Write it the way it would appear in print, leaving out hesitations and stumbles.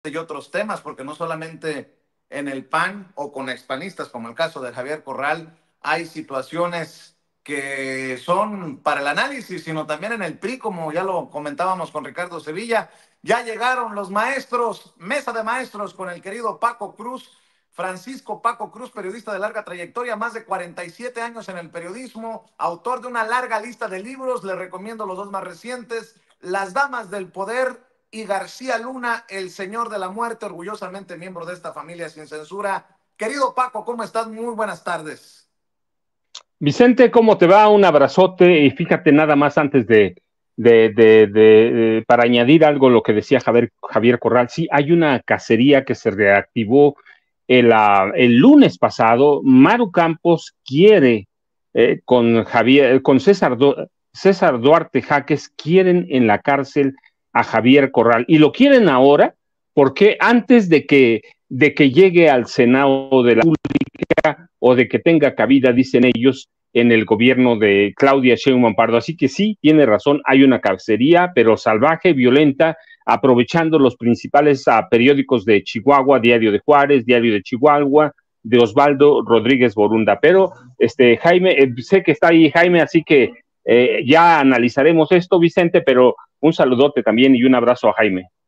y otros temas, porque no solamente en el PAN o con expanistas, como el caso de Javier Corral, hay situaciones que son para el análisis, sino también en el PRI, como ya lo comentábamos con Ricardo Sevilla. Ya llegaron los maestros, mesa de maestros con el querido Paco Cruz, Francisco Paco Cruz, periodista de larga trayectoria, más de 47 años en el periodismo, autor de una larga lista de libros, le recomiendo los dos más recientes, Las Damas del Poder y García Luna, el Señor de la Muerte, orgullosamente miembro de esta familia sin censura. Querido Paco, ¿cómo estás? Muy buenas tardes. Vicente, ¿cómo te va? Un abrazote y fíjate nada más antes para añadir algo lo que decía Javier Corral. Sí, hay una cacería que se reactivó el lunes pasado. Maru Campos quiere con César Duarte Jaques, quieren en la cárcel a Javier Corral y lo quieren ahora porque antes de que llegue al Senado de la o de que tenga cabida, dicen ellos, en el gobierno de Claudia Sheinbaum Pardo. Así que sí, tiene razón, hay una cacería, pero salvaje, violenta, aprovechando los principales periódicos de Chihuahua, Diario de Juárez, Diario de Chihuahua, de Osvaldo Rodríguez Borunda. Pero, Jaime, sé que está ahí Jaime, así que ya analizaremos esto, Vicente, pero un saludote también y un abrazo a Jaime.